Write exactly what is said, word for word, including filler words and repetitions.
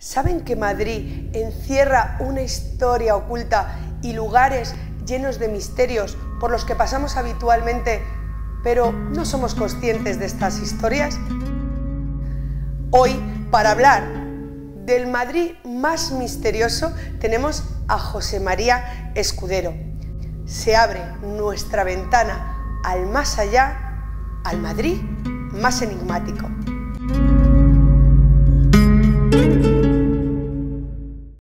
¿Saben que Madrid encierra una historia oculta y lugares llenos de misterios por los que pasamos habitualmente, pero no somos conscientes de estas historias? Hoy, para hablar del Madrid más misterioso, tenemos a José María Escudero. Se abre nuestra ventana al más allá, al Madrid más enigmático.